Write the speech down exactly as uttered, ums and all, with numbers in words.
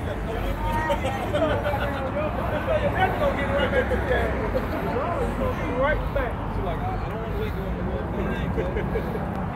Right back. She's like, I, I don't want to wait going to work.